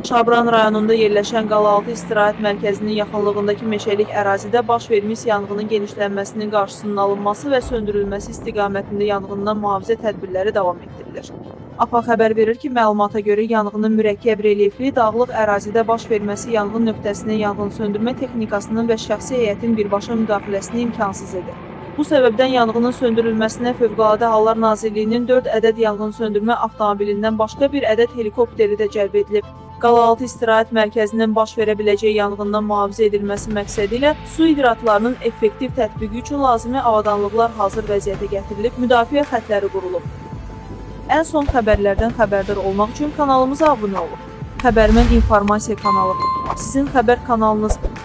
Şabran rayonunda yerləşən Qalaltı İstirahət Mərkəzinin yaxınlığındakı meşəlik ərazidə baş vermiş yanğının genişlənməsinin qarşısının alınması və söndürülməsi istiqamətində yanğından mühafizə tədbirləri davam etdirilir. APA xəbər verir ki, məlumata görə yanğının mürəkkəb relyefli, dağlıq ərazidə baş verməsi yanğın nöqtəsinə yanğın söndürmə texnikasının və şəxsi heyətin birbaşa müdaxiləsini imkansız edir. Bu səbəbdən yanğının söndürülməsinə Fövqəladə Hallar Nazirliyinin 4 ədəd yanğın söndürmə avtomobilindən başqa bir ədəd helikopteri də cəlb edilib. Qalaltı İstirahət Mərkəzinin baş verə biləcəyi yanğından mühafizə edilməsi məqsədi ilə su hidratlarının effektiv tətbiqi üçün lazımi avadanlıqlar hazır vəziyyətə gətirilib, müdafiə xətləri qurulub. Ən son xəbərlərdən xəbərdar olmaq üçün kanalımıza abunə olun. Xəbərmən informasiya kanalı. Sizin xəbər kanalınız